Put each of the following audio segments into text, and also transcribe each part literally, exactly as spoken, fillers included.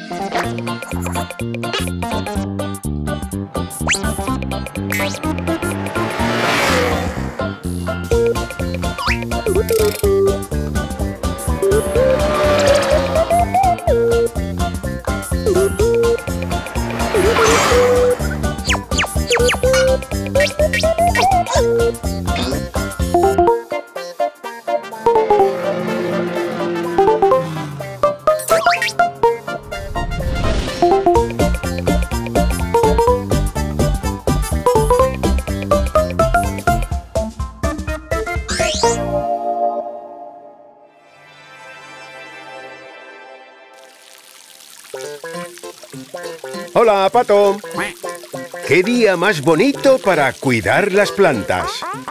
Hola, Pato. ¿Qué día más bonito para cuidar las plantas?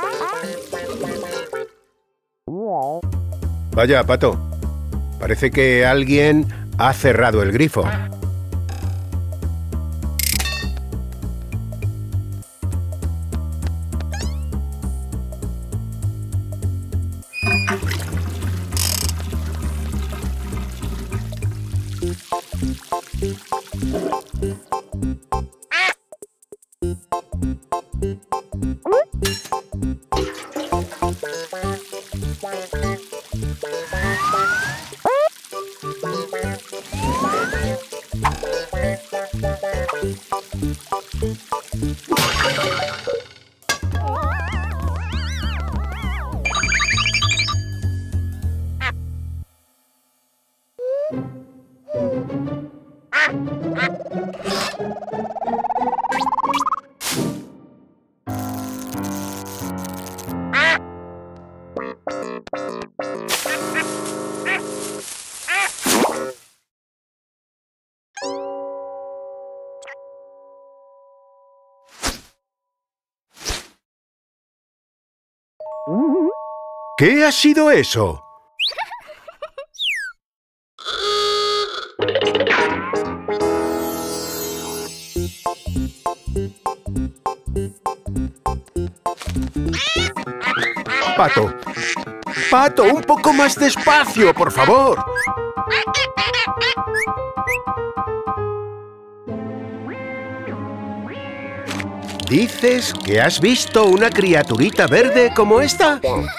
Vaya, Pato. Parece que alguien ha cerrado el grifo. ¿Qué ha sido eso? Pato. Pato, un poco más despacio, por favor. ¿Dices que has visto una criaturita verde como esta?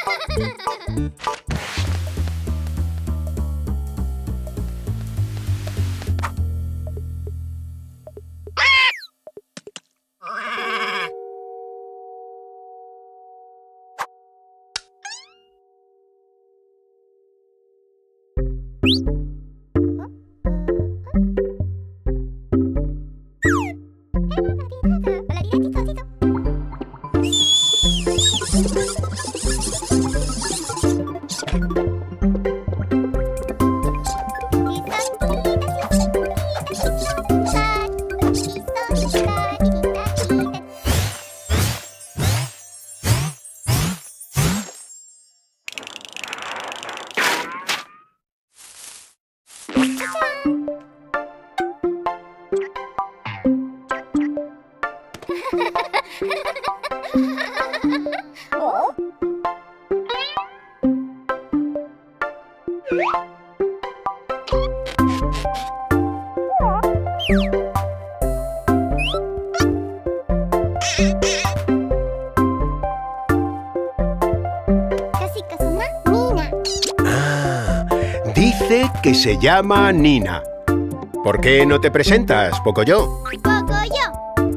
Ah, dice que se llama Nina. ¿Por qué no te presentas, Pocoyo? Pocoyo.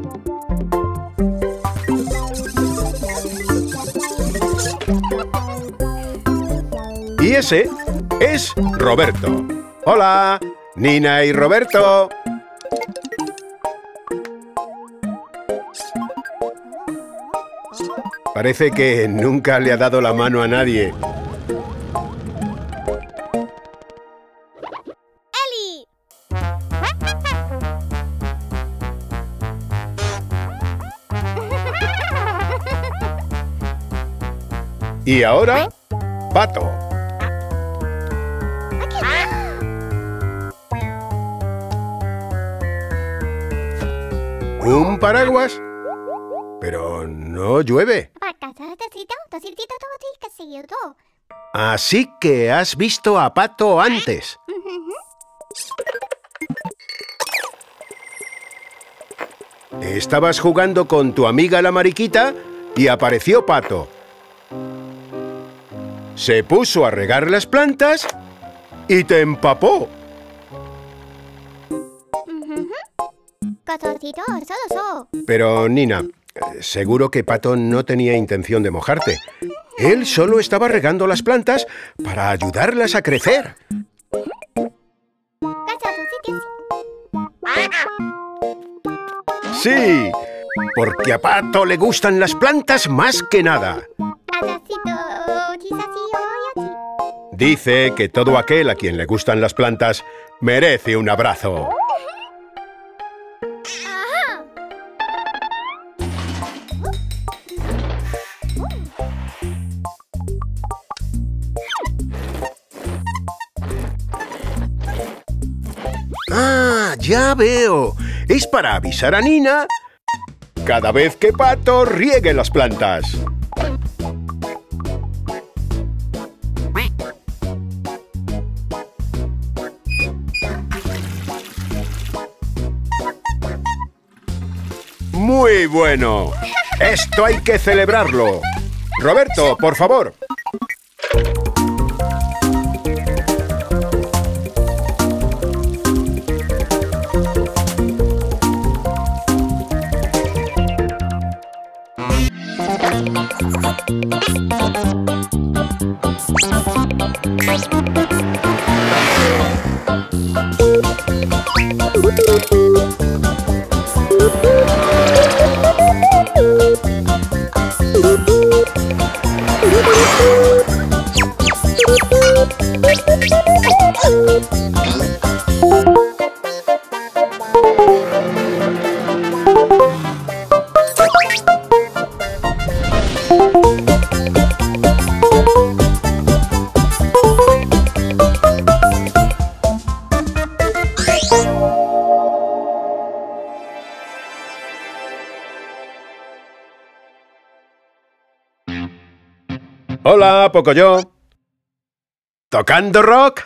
Y ese es Roberto. ¡Hola! Nina y Roberto. Parece que nunca le ha dado la mano a nadie. Eli. Y ahora, Pato. ¿Un paraguas? Pero no llueve. Así que has visto a Pato antes. Estabas jugando con tu amiga la Mariquita y apareció Pato. Se puso a regar las plantas y te empapó. Pero, Nina, seguro que Pato no tenía intención de mojarte. Él solo estaba regando las plantas para ayudarlas a crecer. Sí, porque a Pato le gustan las plantas más que nada. Dice que todo aquel a quien le gustan las plantas merece un abrazo. ¡Ah, ya veo! Es para avisar a Nina cada vez que Pato riegue las plantas. ¡Muy bueno! ¡Esto hay que celebrarlo! Roberto, por favor. Hola, Pocoyo. ¿Tocando rock?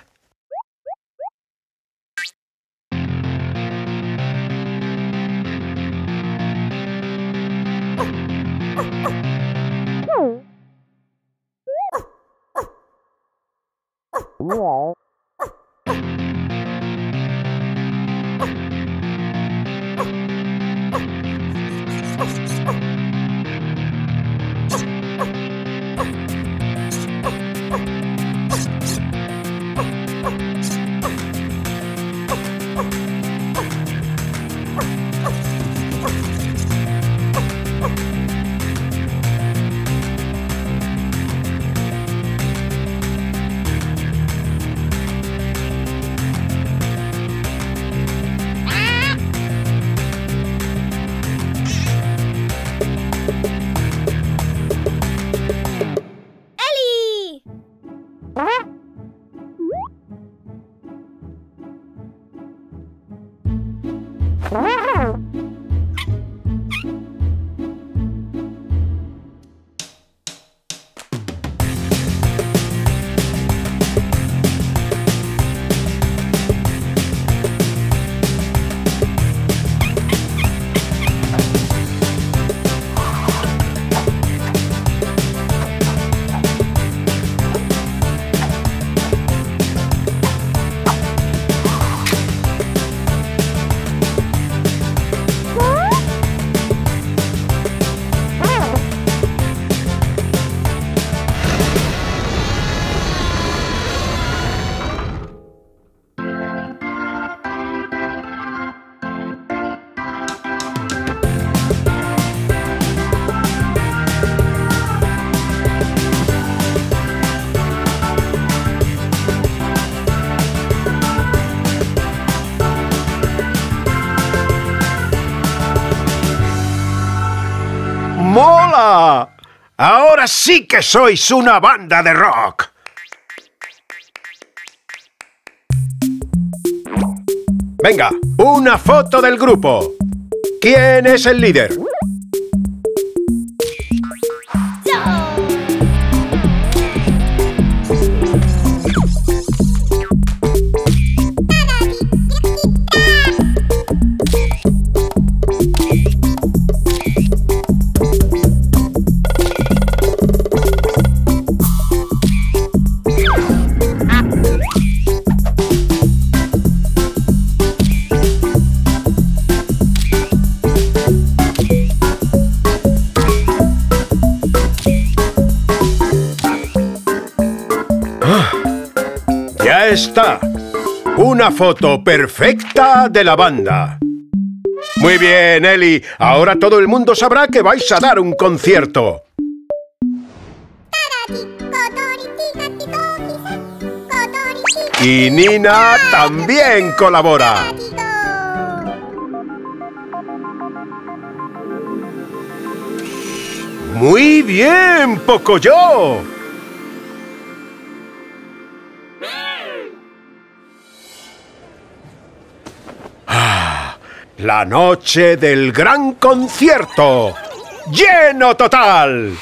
¡Mola! ¡Ahora sí que sois una banda de rock! Venga, una foto del grupo. ¿Quién es el líder? está! ¡Una foto perfecta de la banda! Muy bien, Eli. Ahora todo el mundo sabrá que vais a dar un concierto. Y Nina también colabora. ¡Muy bien, Pocoyo! ¡Ah! La noche del gran concierto. ¡Lleno total!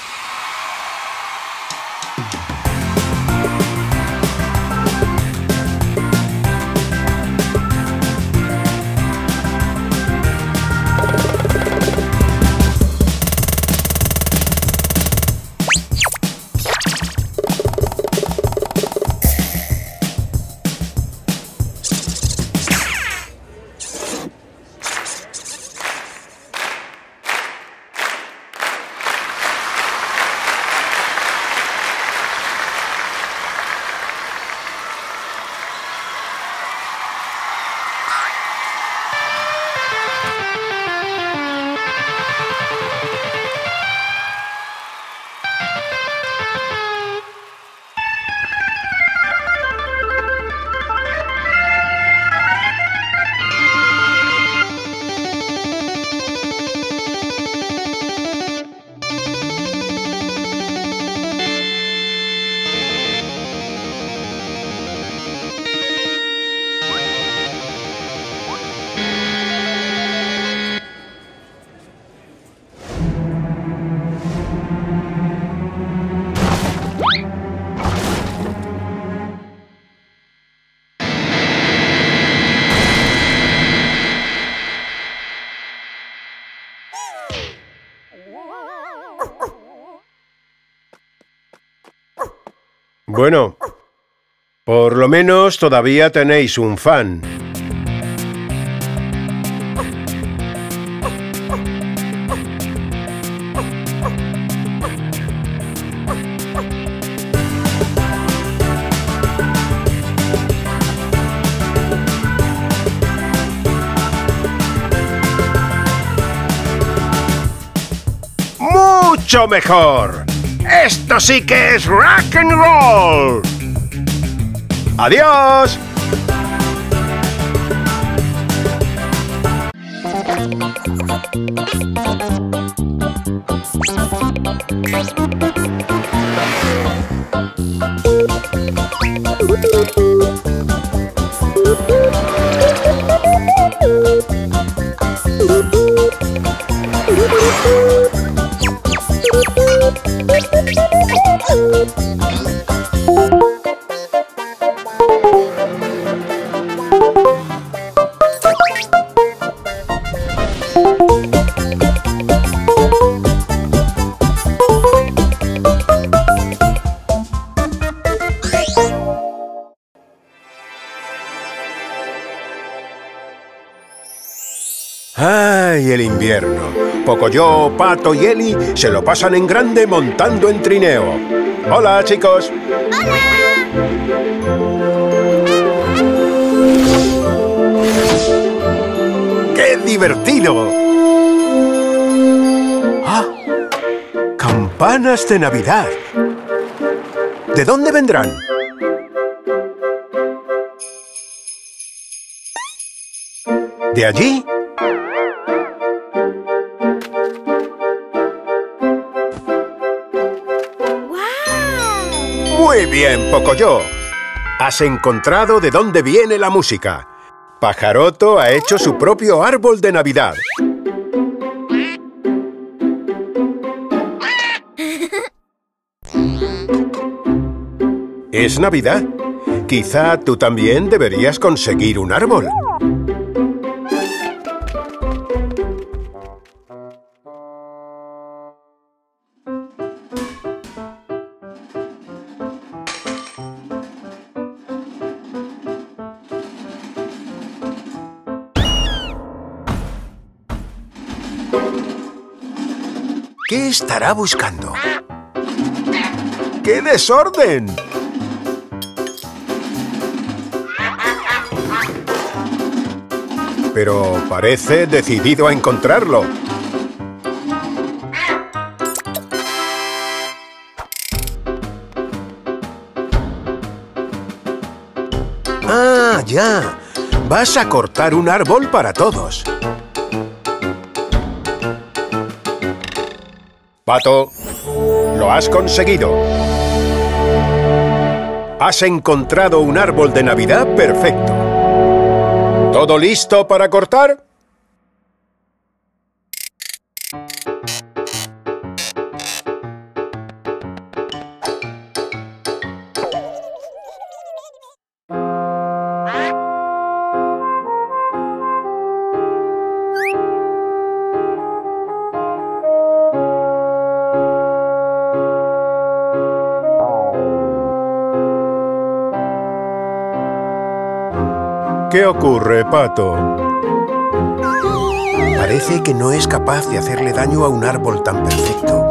Bueno, por lo menos todavía tenéis un fan. ¡Mucho mejor! ¡Esto sí que es rock and roll! ¡Adiós! ¡Ay, el invierno! Pocoyo, Pato y Eli se lo pasan en grande montando en trineo. ¡Hola, chicos! ¡Hola! ¡Qué divertido! ¡Ah! ¡Campanas de Navidad! ¿De dónde vendrán? ¿De allí? Muy bien, Pocoyo. Has encontrado de dónde viene la música. Pajaroto ha hecho su propio árbol de Navidad. ¿Es Navidad? Quizá tú también deberías conseguir un árbol. ¿Qué estará buscando? ¡Qué desorden! pero parece decidido a encontrarlo. ¡Ah, ya! Vas a cortar un árbol para todos. Pato, lo has conseguido. Has encontrado un árbol de Navidad perfecto. ¿Todo listo para cortar? ¿Qué ocurre, Pato? Parece que no es capaz de hacerle daño a un árbol tan perfecto.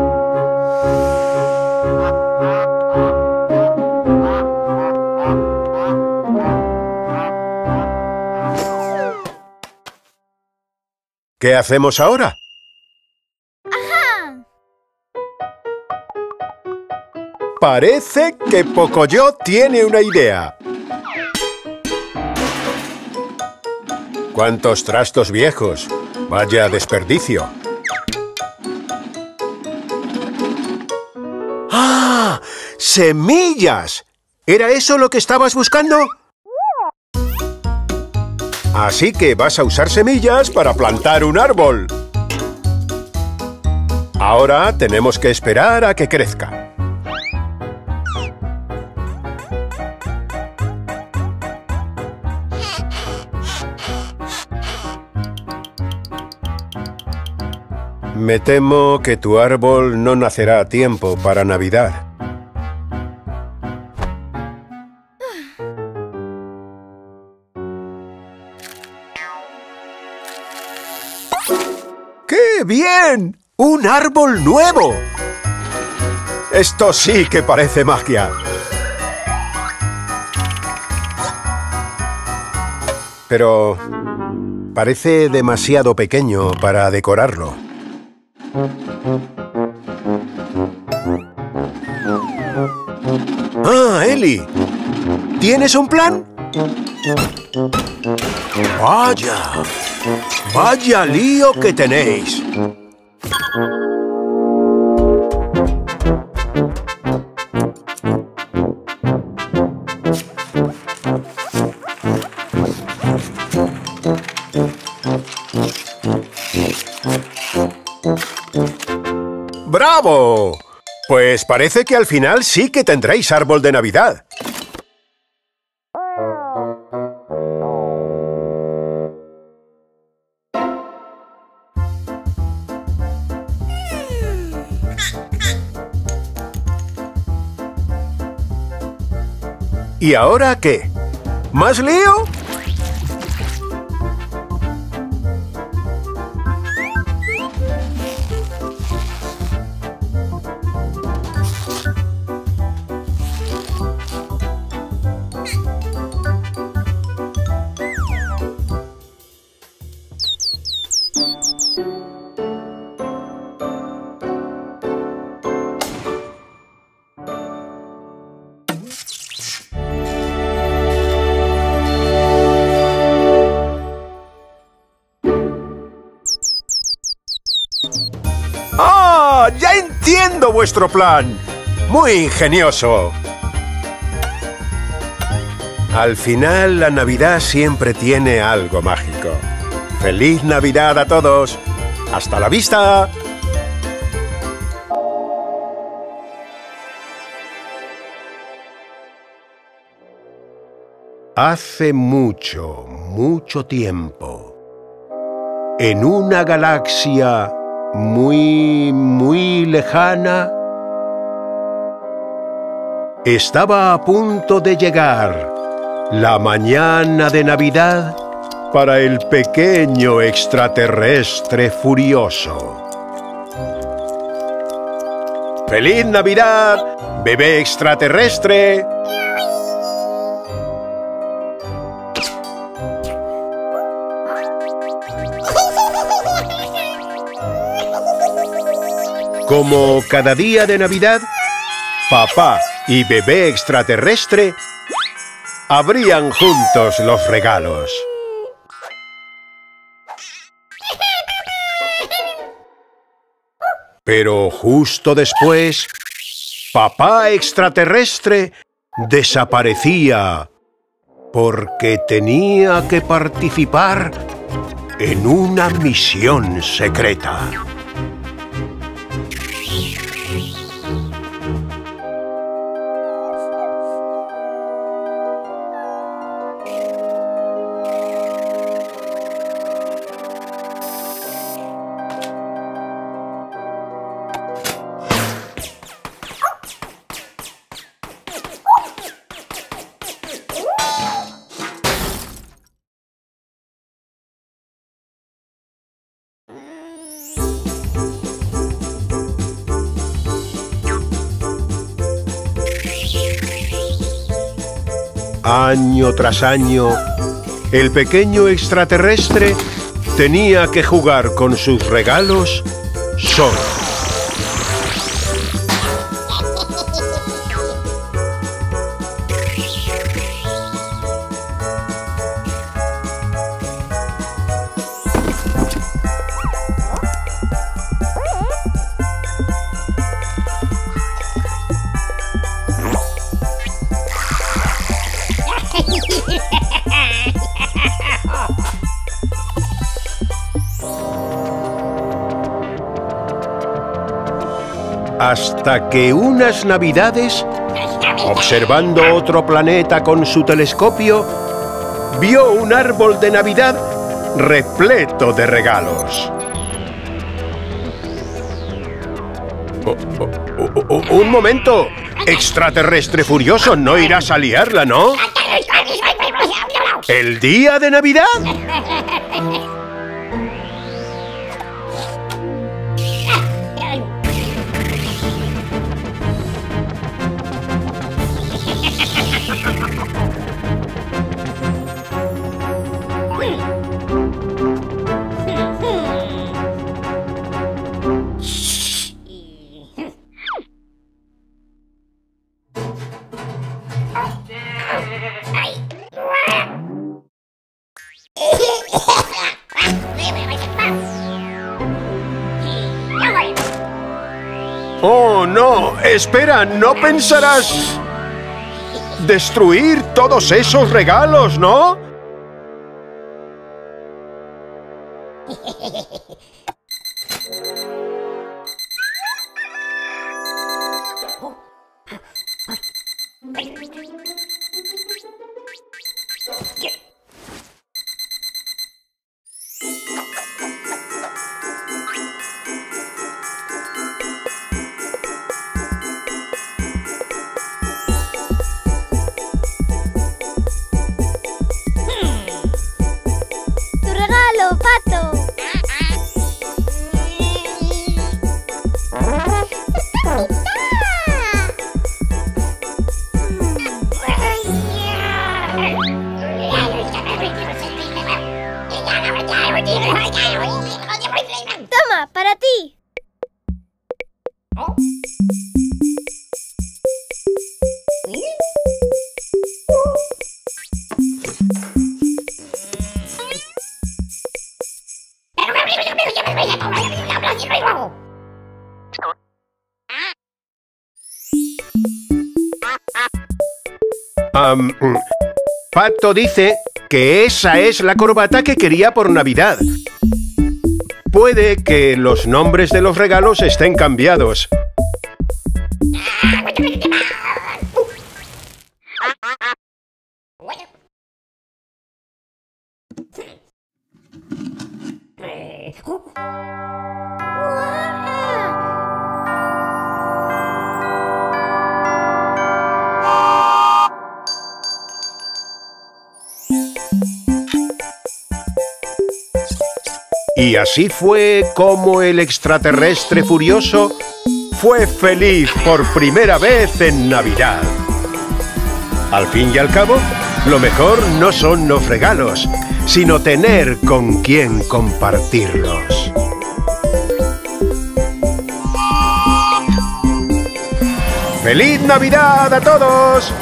¿Qué hacemos ahora? ¡Ajá! Parece que Pocoyo tiene una idea. ¡Cuántos trastos viejos! ¡Vaya desperdicio! ¡Ah! ¡Semillas! ¿Era eso lo que estabas buscando? Así que vas a usar semillas para plantar un árbol. Ahora tenemos que esperar a que crezca. Me temo que tu árbol no nacerá a tiempo para Navidad. ¡Qué bien! ¡Un árbol nuevo! Esto sí que parece magia. Pero parece demasiado pequeño para decorarlo. ¡Ah, Eli! ¿Tienes un plan? ¡Vaya! ¡Vaya lío que tenéis! ¡Bravo! Pues parece que al final sí que tendréis árbol de Navidad. ¿Y ahora qué? ¿Más lío? ¡Ah! ¡Ya entiendo vuestro plan! ¡Muy ingenioso! Al final, la Navidad siempre tiene algo mágico. ¡Feliz Navidad a todos! ¡Hasta la vista! Hace mucho, mucho tiempo, en una galaxia muy, muy lejana, estaba a punto de llegar la mañana de Navidad para el pequeño extraterrestre furioso. ¡Feliz Navidad, bebé extraterrestre! Como cada día de Navidad, papá y bebé extraterrestre abrían juntos los regalos. Pero justo después, papá extraterrestre desaparecía porque tenía que participar en una misión secreta. Año tras año, el pequeño extraterrestre tenía que jugar con sus regalos solo. Hasta que unas navidades, observando otro planeta con su telescopio, vio un árbol de Navidad repleto de regalos. Oh, oh, oh, oh, ¡un momento! Extraterrestre furioso, no irás a liarla, ¿no? ¿El día de Navidad? ¡Oh, no! ¡Espera! ¿No pensarás destruir todos esos regalos, no? Toma, para ti. Um, Pato dice que esa es la corbata que quería por Navidad. Puede que los nombres de los regalos estén cambiados. Y así fue como el extraterrestre furioso fue feliz por primera vez en Navidad. Al fin y al cabo, lo mejor no son los regalos, sino tener con quién compartirlos. ¡Feliz Navidad a todos!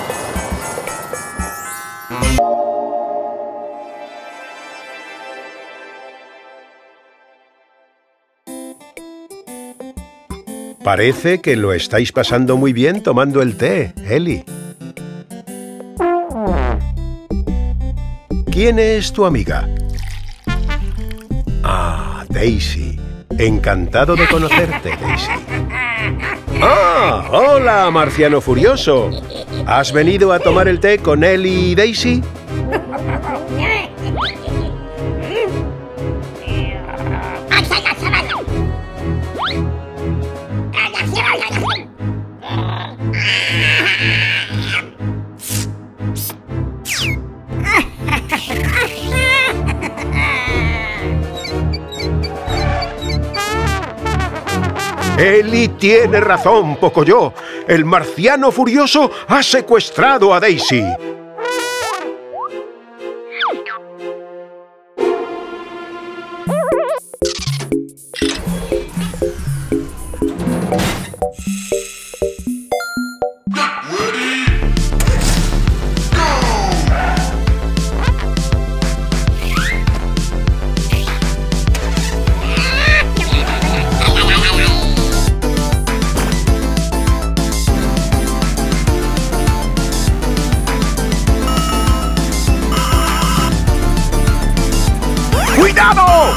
Parece que lo estáis pasando muy bien tomando el té, Ellie. ¿Quién es tu amiga? Ah, Daisy. Encantado de conocerte, Daisy. ¡Ah! ¡Hola, marciano furioso! ¿Has venido a tomar el té con Ellie y Daisy? Ellie tiene razón, Pocoyo. El marciano furioso ha secuestrado a Daisy. ¡Cuidado!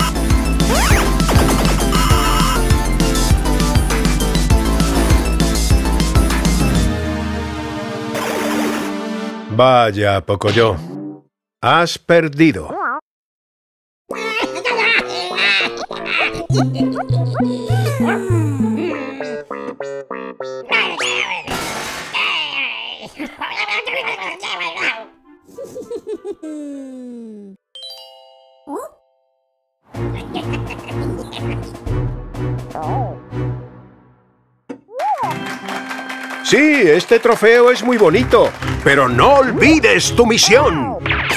Vaya, Pocoyo. Has perdido. Sí, este trofeo es muy bonito, pero no olvides tu misión.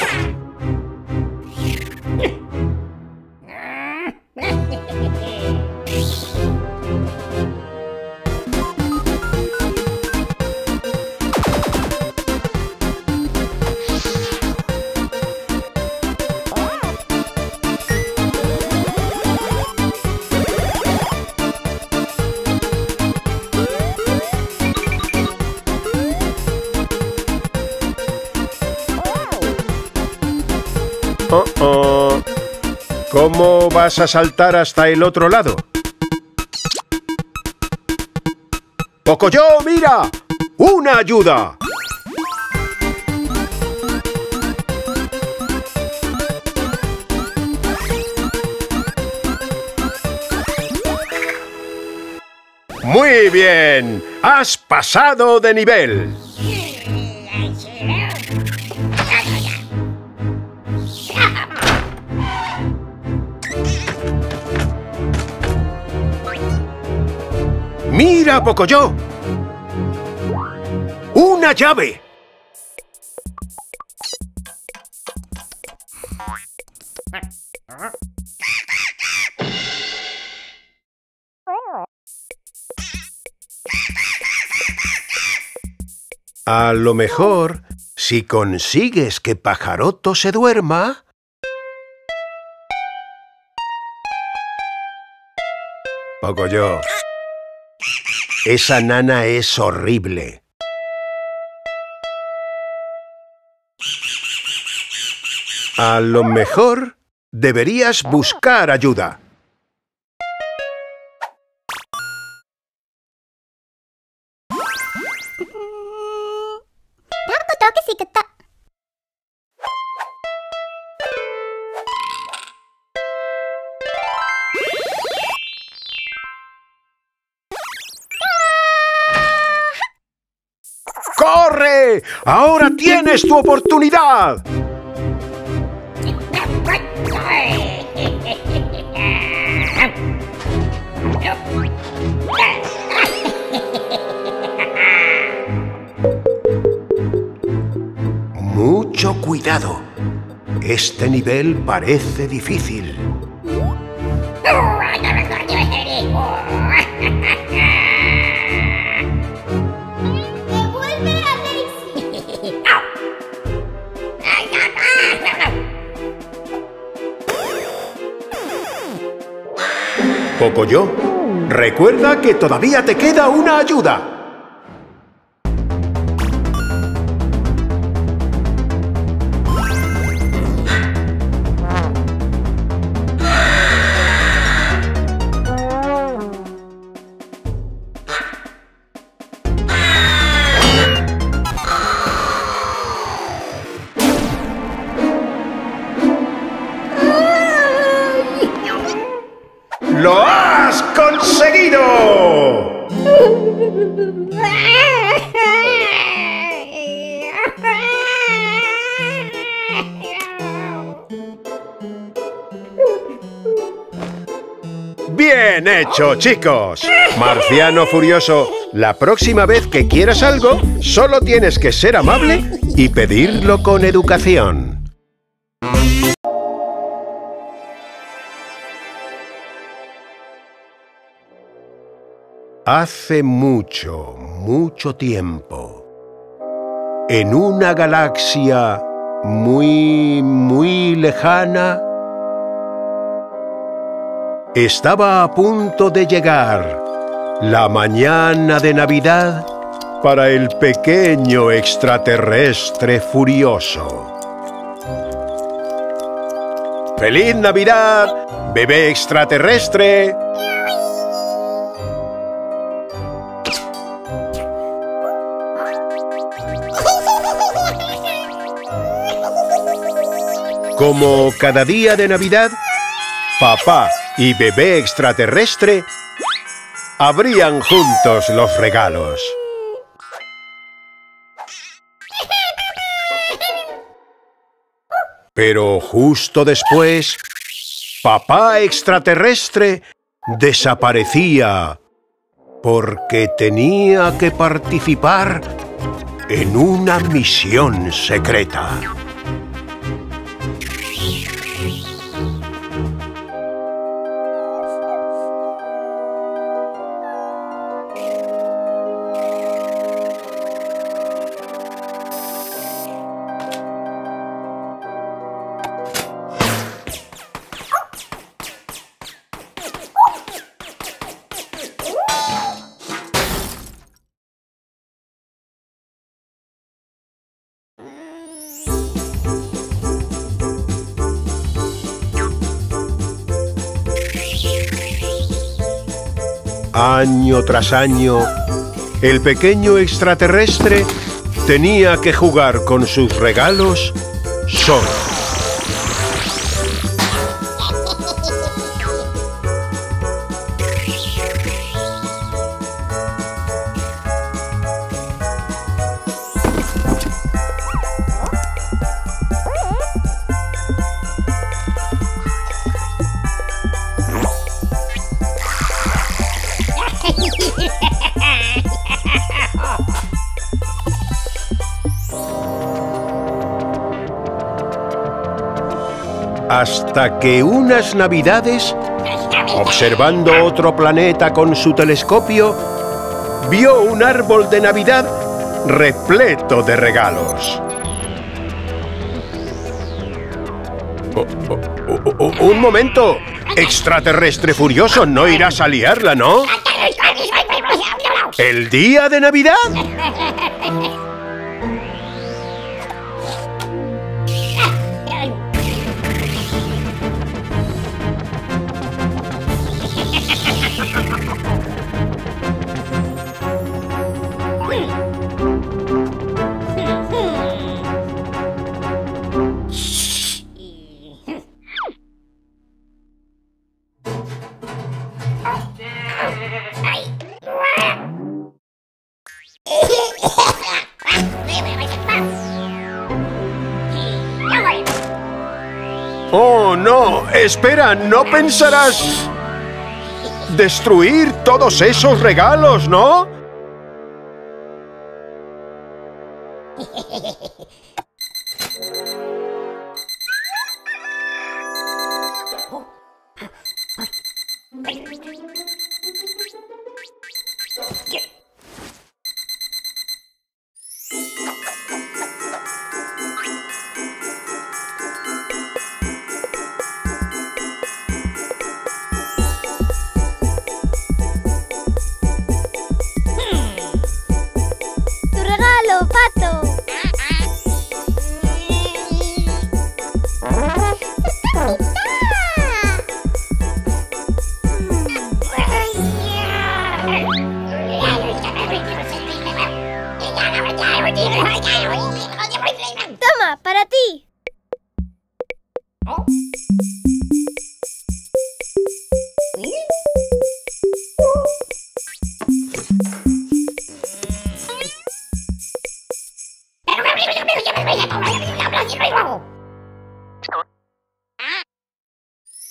Oh, oh. ¿Cómo vas a saltar hasta el otro lado? ¡Pocoyo, mira! ¡Una ayuda! ¡Muy bien! ¡Has pasado de nivel! ¡Mira, Pocoyo! ¡Una llave! A lo mejor, si consigues que Pajaroto se duerma... Pocoyo, esa nana es horrible. A lo mejor deberías buscar ayuda. ¡Corre! ¡Ahora tienes tu oportunidad! Mucho cuidado. Este nivel parece difícil. Pocoyo, recuerda que todavía te queda una ayuda. ¡Lo has conseguido! ¡Bien hecho, chicos! Marciano Furioso, la próxima vez que quieras algo, solo tienes que ser amable y pedirlo con educación. Hace mucho, mucho tiempo, en una galaxia muy, muy lejana, estaba a punto de llegar la mañana de Navidad para el pequeño extraterrestre furioso. ¡Feliz Navidad, bebé extraterrestre! Como cada día de Navidad, papá y bebé extraterrestre abrían juntos los regalos. Pero justo después, papá extraterrestre desaparecía porque tenía que participar en una misión secreta. Año tras año, el pequeño extraterrestre tenía que jugar con sus regalos solo. Hasta que unas navidades, observando otro planeta con su telescopio, vio un árbol de Navidad repleto de regalos. Oh, oh, oh, oh, ¡un momento! Extraterrestre furioso, no irás a liarla, ¿no? ¿El día de Navidad? ¡Oh, no! ¡Espera! ¿No pensarás destruir todos esos regalos, no?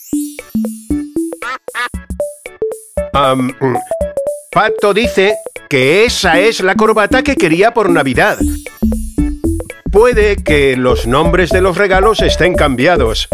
Um, Pato dice que esa es la corbata que quería por Navidad. Puede que los nombres de los regalos estén cambiados.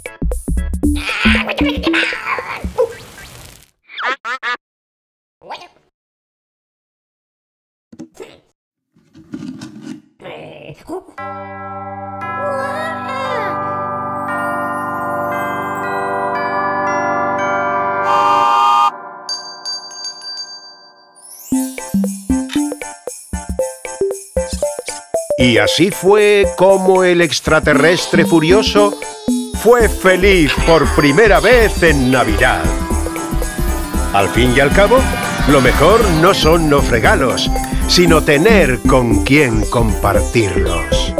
Y así fue como el extraterrestre furioso fue feliz por primera vez en Navidad. Al fin y al cabo, lo mejor no son los regalos, sino tener con quién compartirlos.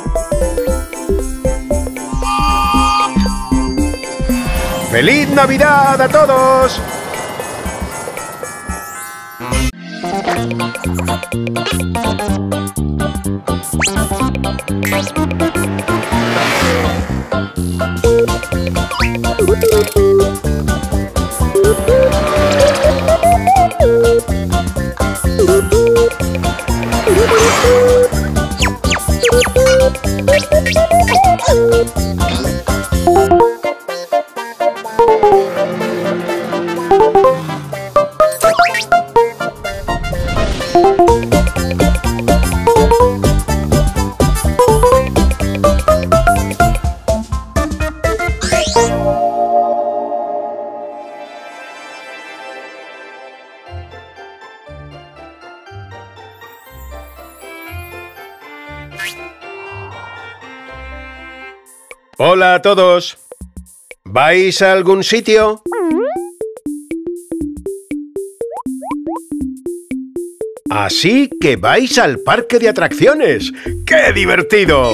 ¡Feliz Navidad a todos! Hola a todos. ¿Vais a algún sitio? Así que vais al parque de atracciones. ¡Qué divertido!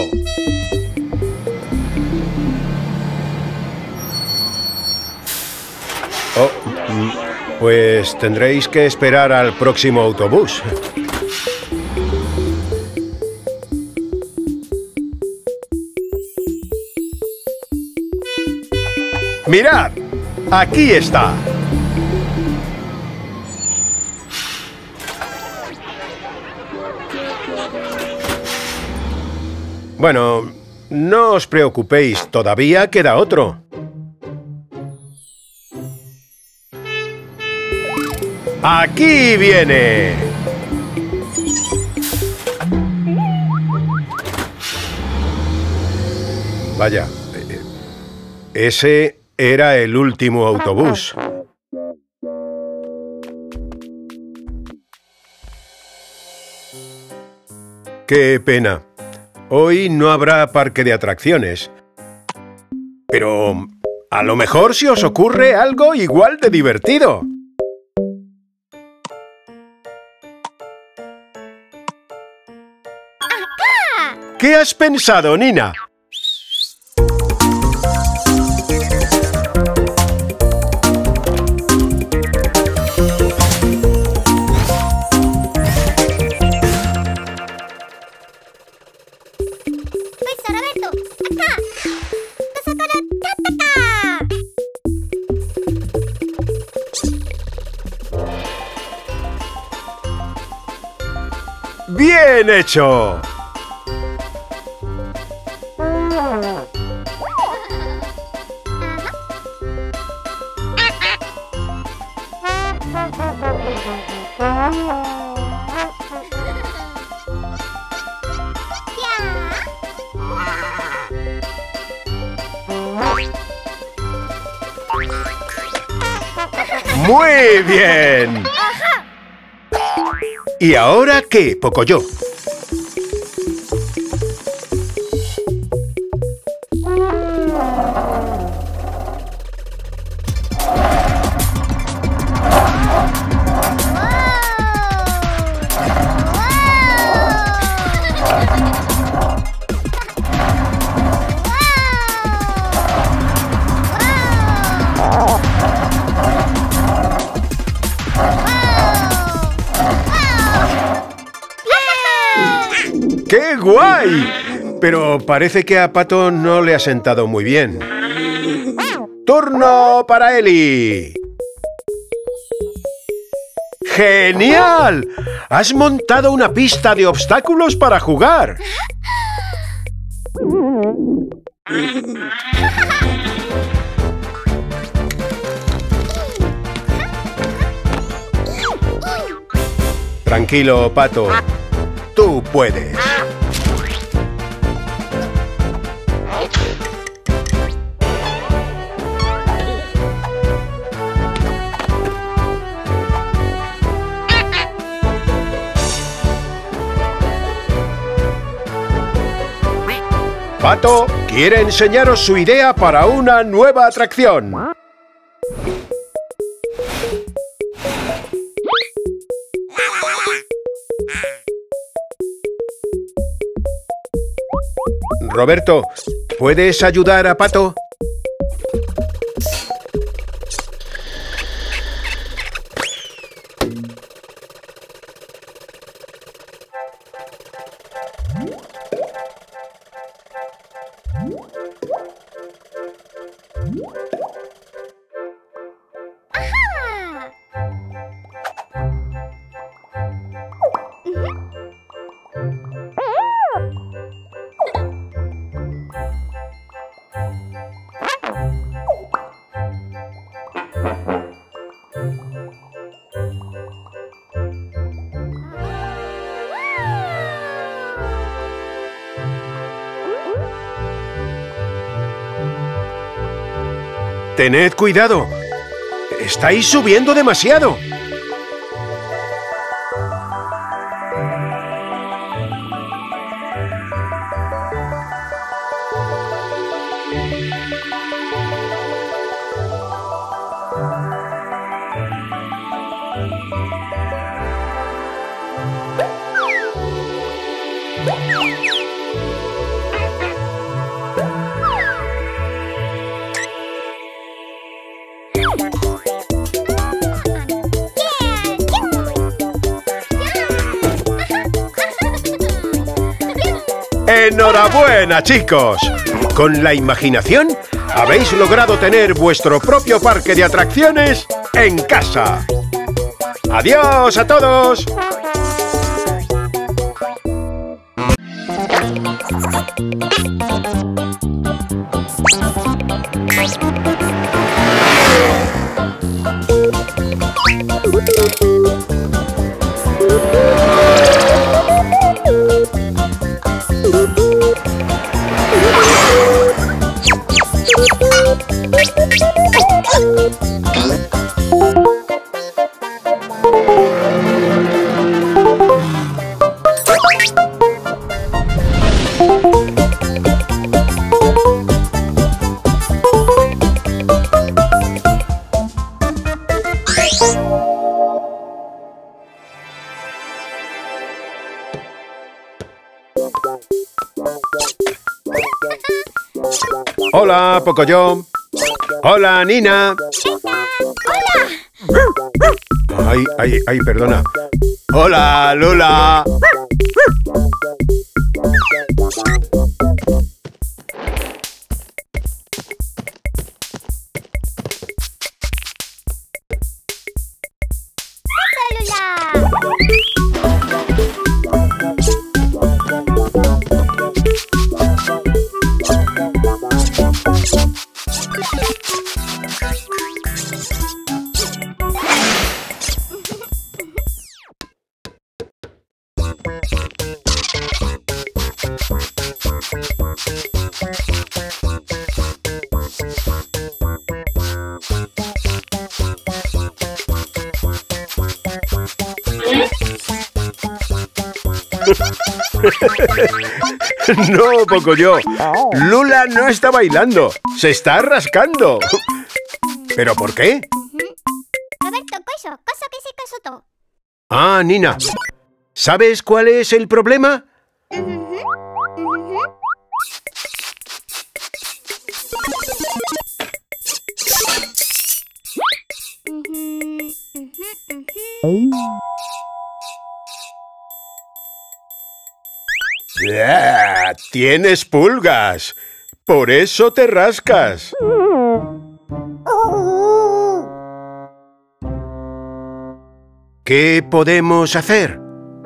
Oh, pues tendréis que esperar al próximo autobús. ¡Mirad! ¡Aquí está! Bueno, no os preocupéis, todavía queda otro. ¡Aquí viene! Vaya, ese era el último autobús. ¡Qué pena! Hoy no habrá parque de atracciones. Pero a lo mejor se os ocurre algo igual de divertido. ¿Qué has pensado, Nina? ¡Bien hecho! ¡Muy bien! ¿Y ahora qué, Pocoyo? ¡Qué guay! Pero parece que a Pato no le ha sentado muy bien. Turno para Eli. ¡Genial! Has montado una pista de obstáculos para jugar. Tranquilo, Pato. Tú puedes. Pato quiere enseñaros su idea para una nueva atracción. Roberto, ¿puedes ayudar a Pato? Tened cuidado. Estáis subiendo demasiado. ¡Enhorabuena, chicos! Con la imaginación habéis logrado tener vuestro propio parque de atracciones en casa. ¡Adiós a todos! Hola, Pocoyo. Hola, Nina. ¡Hola! Ay, ay, ay, perdona. Hola, Lula. No, Pocoyo. Lula no está bailando. Se está rascando. ¿Pero por qué? Ah, Nina. ¿Sabes cuál es el problema? ¡Tienes pulgas! ¡Por eso te rascas! ¿Qué podemos hacer?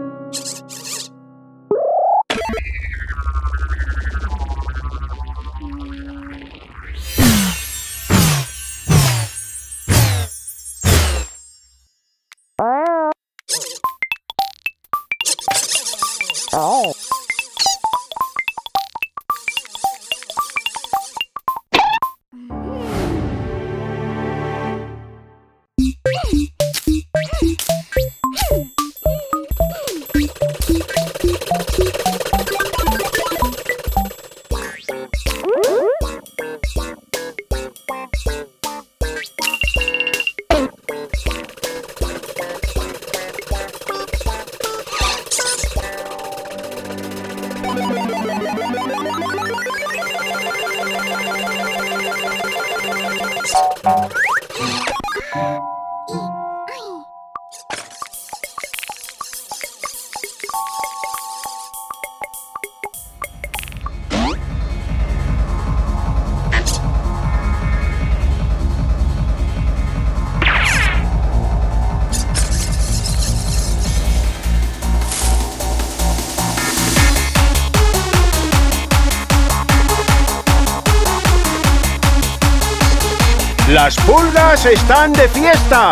¡Las pulgas están de fiesta!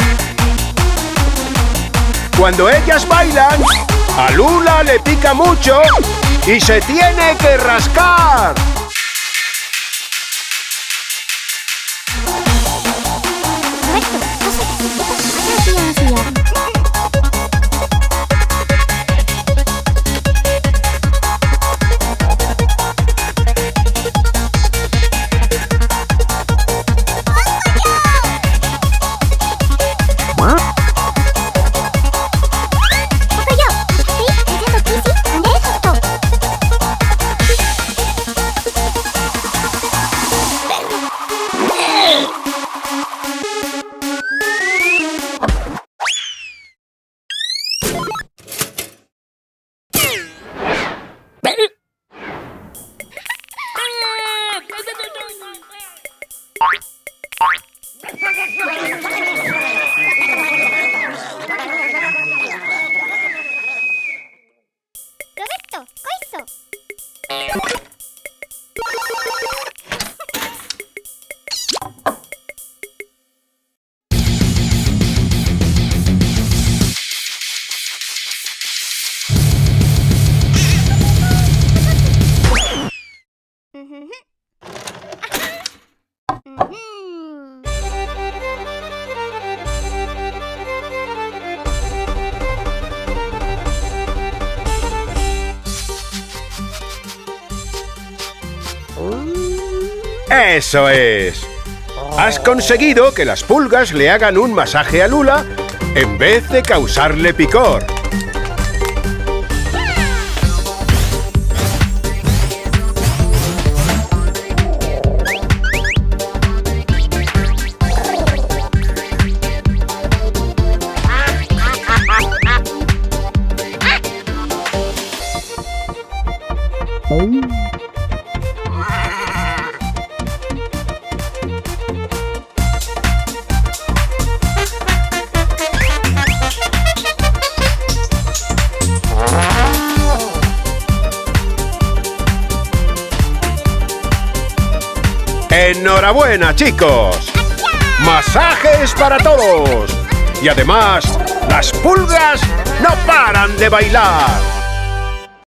Cuando ellas bailan, a Lula le pica mucho y se tiene que rascar. ¡Eso es! Has conseguido que las pulgas le hagan un masaje a Lula en vez de causarle picor. ¡Enhorabuena, chicos! ¡Masajes para todos! Y además, las pulgas no paran de bailar.